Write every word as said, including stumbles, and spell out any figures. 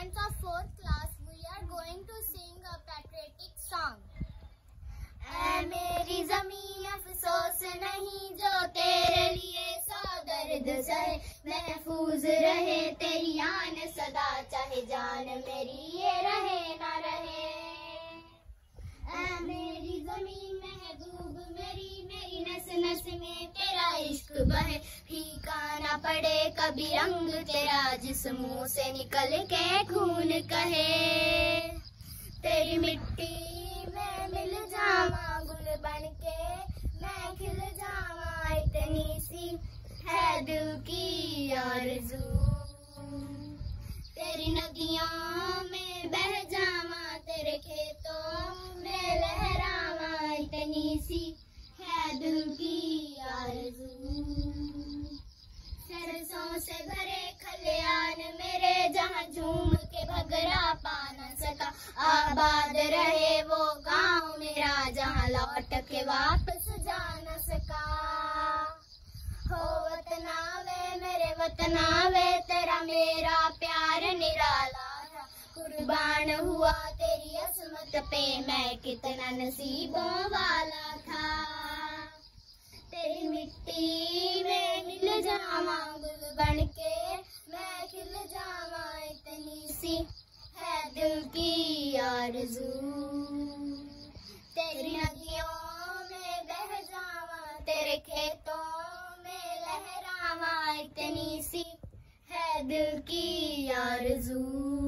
students of fourth class, we are going to sing a patriotic song. ऐ मेरी ज़मीन अफसोस नहीं जो तेरे लिए सौ दर्द सहे, महफूज रहे तेरी आन सदा, चाहे जान मेरी ये रहे ना रहे। ऐ मेरी ज़मीन महबूब मेरी, मेरी नस नस में तेरा इश्क बहे, फीका ना पड़े कभी रंग तेरा, जिस मुंह से निकल के खून कहे। तेरी मिट्टी में मिल जावा गुल बन के, मैं खिल जावा इतनी सी है दिल की आरज़ू। तेरी नदियों में बह जावा, तेरे खेतों में लहरावा, इतनी सी है दिल की आरज़ू। सरसों से भरे खलियान मेरे, जहाँ झूम के भगरा पा न सका, आबाद रहे वो गांव मेरा, जहाँ लौट के वापस जा न सका। हो वतना वे मेरे वतना वे, तेरा मेरा प्यार निराला था, कुर्बान हुआ तेरी असमत पे, मैं कितना नसीबों वाला था। तेरी मिट्टी में मिल जावा गुल बन के, मैं खिल जावा इतनी सी है दिल की आरज़ू। तेरी नदियों में बह जावा, तेरे खेतों में लहरावा, इतनी सी है दिल की आरज़ू।